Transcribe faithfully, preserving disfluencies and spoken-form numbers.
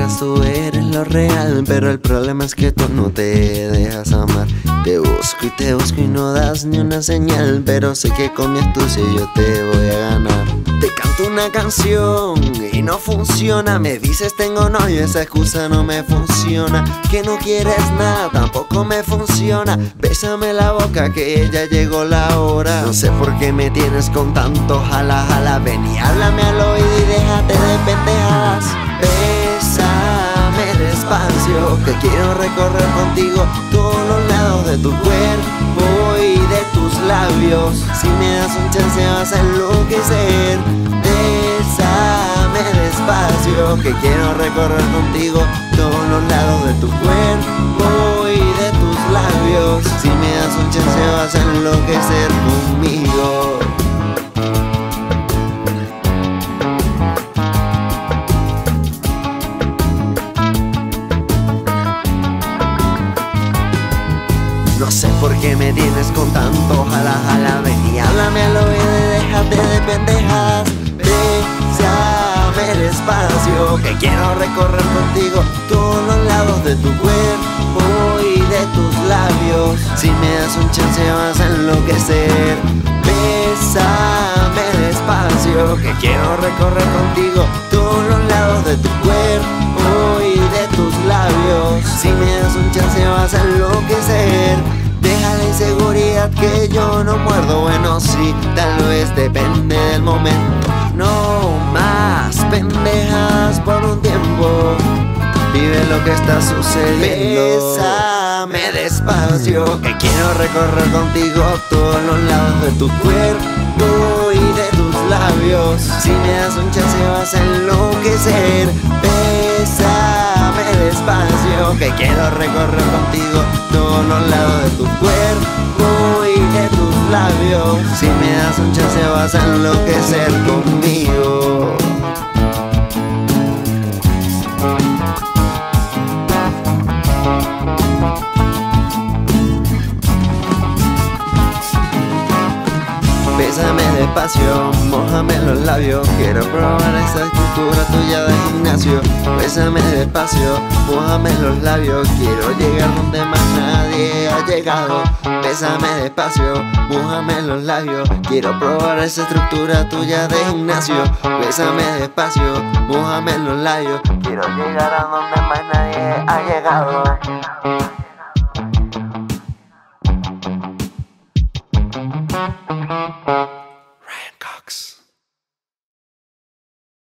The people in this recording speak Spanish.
quieras, tú eres lo real, pero el problema es que tú no te dejas amar. Te busco y te busco y no das ni una señal, pero sé que con mi astucia yo te voy a ganar. Te canto una canción y no funciona, me dices tengo novio, esa excusa no me funciona. Que no quieres nada, tampoco me funciona. Bésame la boca que ya llegó la hora. No sé por qué me tienes con tanto jala jala. Ven y háblame al oído y déjate de pendejadas. Bésame despacio, que quiero recorrer contigo todos los lados de tu cuerpo y de tus labios. Si me das un chance vas a enloquecer. Bésame despacio, que quiero recorrer contigo todos los lados de tu cuerpo y de tus labios. Si me das un chance vas a enloquecer conmigo. No sé por qué me tienes con tanto jala jala. Ven y háblame al oído y déjate de pendejadas. Bésame despacio, que quiero recorrer contigo todos los lados de tu cuerpo y de tus labios. Si me das un chance vas a enloquecer. Bésame despacio, que quiero recorrer contigo todos los lados de tu cuerpo y de tus labios. Si me das un chance vas a enloquecer. Deja la inseguridad que yo no muerdo. Bueno sí, tal vez depende del momento. No más pendejas por un tiempo. Vive lo que está sucediendo. Bésame despacio, que quiero recorrer contigo todos los lados de tu cuerpo y de tus labios. Si me das un chance vas a enloquecer. Bésame despacio, que quiero recorrer contigo todos los lados de tu cuerpo y de tus labios. Si me das un chance vas a enloquecer conmigo. Bésame despacio, mójame los labios. Quiero probar esa estructura tuya de gimnasio. Bésame despacio, mójame los labios. Quiero llegar donde más nadie ha llegado. Bésame despacio, mójame los labios. Quiero probar esa estructura tuya de gimnasio. Bésame despacio, mójame los labios. Quiero llegar a donde más nadie ha llegado.